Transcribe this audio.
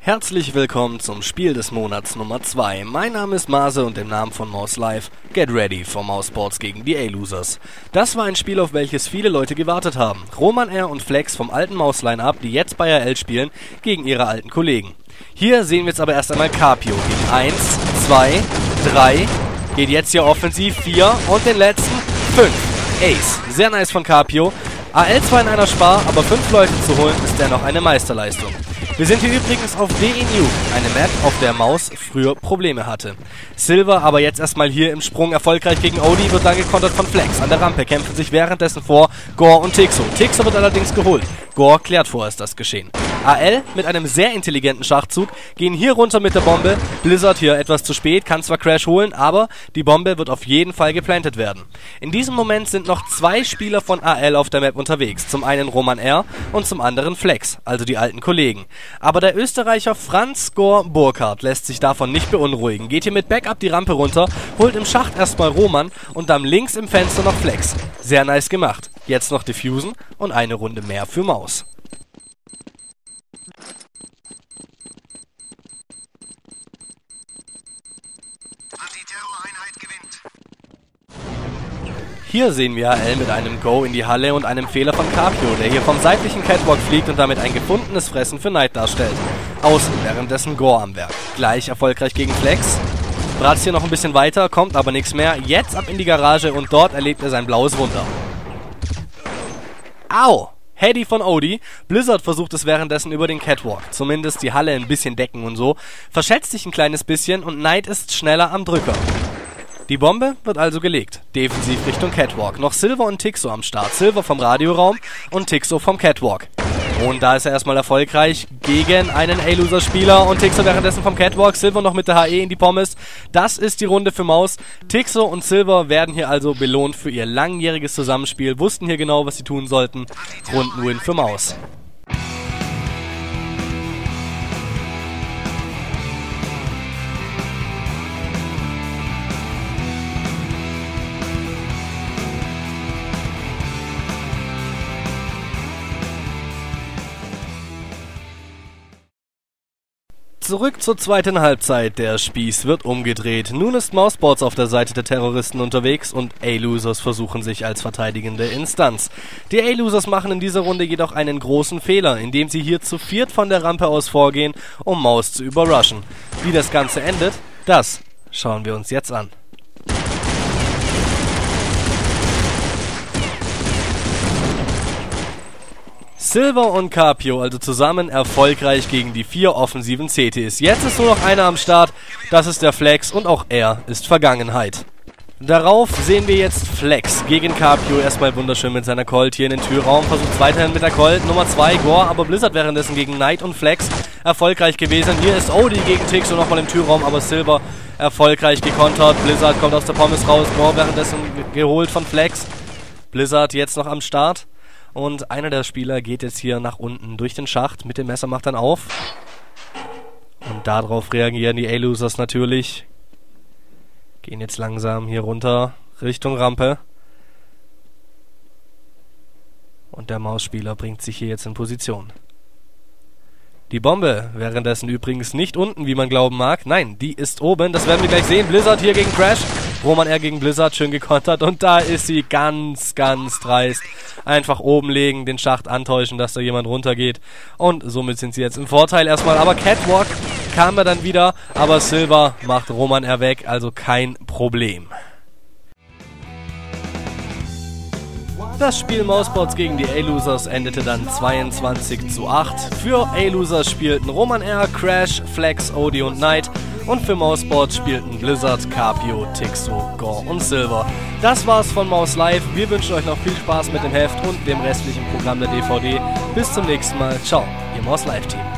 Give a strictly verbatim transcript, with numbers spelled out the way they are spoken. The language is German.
Herzlich willkommen zum Spiel des Monats Nummer zwei. Mein Name ist Mase und im Namen von Maus Live, get ready for Mousesports gegen die A-Losers. Das war ein Spiel, auf welches viele Leute gewartet haben. Roman R. und Flex vom alten Maus-Line-Up, die jetzt bei A L spielen, gegen ihre alten Kollegen. Hier sehen wir jetzt aber erst einmal Capio gegen eins, zwei, drei, geht jetzt hier offensiv, vier und den letzten fünf. Ace, sehr nice von Capio. A L zwar in einer Spar, aber fünf Leute zu holen ist dennoch eine Meisterleistung. Wir sind hier übrigens auf D E New, eine Map, auf der Maus früher Probleme hatte. Silver aber jetzt erstmal hier im Sprung erfolgreich gegen Odie, wird dann gekontert von Flex. An der Rampe kämpfen sich währenddessen vor Gore und Tixo. Tixo wird allerdings geholt. Gore klärt vorerst das Geschehen. A L mit einem sehr intelligenten Schachzug gehen hier runter mit der Bombe. Blizzard hier etwas zu spät, kann zwar Crash holen, aber die Bombe wird auf jeden Fall geplantet werden. In diesem Moment sind noch zwei Spieler von A L auf der Map unterwegs. Zum einen Roman R. und zum anderen Flex, also die alten Kollegen. Aber der Österreicher Franz Gore Burkhardt lässt sich davon nicht beunruhigen. Geht hier mit Backup die Rampe runter, holt im Schacht erstmal Roman und dann links im Fenster noch Flex. Sehr nice gemacht. Jetzt noch diffusen und eine Runde mehr für Maus. Hier sehen wir A L mit einem Go in die Halle und einem Fehler von Capio, der hier vom seitlichen Catwalk fliegt und damit ein gefundenes Fressen für Knight darstellt. Außen währenddessen Gore am Werk. Gleich erfolgreich gegen Flex. Bratzt hier noch ein bisschen weiter, kommt aber nichts mehr. Jetzt ab in die Garage und dort erlebt er sein blaues Wunder. Au! Heady von Odie. Blizzard versucht es währenddessen über den Catwalk. Zumindest die Halle ein bisschen decken und so. Verschätzt sich ein kleines bisschen und Knight ist schneller am Drücker. Die Bombe wird also gelegt. Defensiv Richtung Catwalk. Noch Silver und Tixo am Start. Silver vom Radioraum und Tixo vom Catwalk. Und da ist er erstmal erfolgreich gegen einen A-Loser-Spieler und Tixo währenddessen vom Catwalk. Silver noch mit der H E in die Pommes. Das ist die Runde für Maus. Tixo und Silver werden hier also belohnt für ihr langjähriges Zusammenspiel. Wussten hier genau, was sie tun sollten. Rundenwin für Maus. Zurück zur zweiten Halbzeit. Der Spieß wird umgedreht. Nun ist Mousesports auf der Seite der Terroristen unterwegs und A-Losers versuchen sich als verteidigende Instanz. Die A-Losers machen in dieser Runde jedoch einen großen Fehler, indem sie hier zu viert von der Rampe aus vorgehen, um Maus zu überrushen. Wie das Ganze endet, das schauen wir uns jetzt an. Silver und Capio also zusammen erfolgreich gegen die vier offensiven C Ts. Jetzt ist nur noch einer am Start, das ist der Flex und auch er ist Vergangenheit. Darauf sehen wir jetzt Flex gegen Capio, erstmal wunderschön mit seiner Colt hier in den Türraum, versucht weiterhin mit der Colt, Nummer zwei Gore, aber Blizzard währenddessen gegen Knight und Flex erfolgreich gewesen. Hier ist Odie gegen Tixo nochmal im Türraum, aber Silver erfolgreich gekontert, Blizzard kommt aus der Pommes raus, Gore währenddessen geholt von Flex, Blizzard jetzt noch am Start. Und einer der Spieler geht jetzt hier nach unten durch den Schacht, mit dem Messer macht dann auf. Und darauf reagieren die A-Losers natürlich. Gehen jetzt langsam hier runter, Richtung Rampe. Und der Mausspieler bringt sich hier jetzt in Position. Die Bombe währenddessen übrigens nicht unten, wie man glauben mag. Nein, die ist oben, das werden wir gleich sehen. Blizzard hier gegen Crash. Roman R gegen Blizzard, schön gekontert. Und da ist sie ganz, ganz dreist. Einfach oben legen, den Schacht antäuschen, dass da jemand runtergeht. Und somit sind sie jetzt im Vorteil erstmal. Aber Catwalk kam er dann wieder. Aber Silver macht Roman R weg, also kein Problem. Das Spiel Mousesports gegen die A-Losers endete dann zweiundzwanzig zu acht. Für A-Losers spielten Roman R, Crash, Flex, Odie und Knight. Und für Mousesports spielten Blizzard, Capio, Tixo, Gore und Silver. Das war's von Maus Live. Wir wünschen euch noch viel Spaß mit dem Heft und dem restlichen Programm der D V D. Bis zum nächsten Mal. Ciao, Ihr Maus Live Team.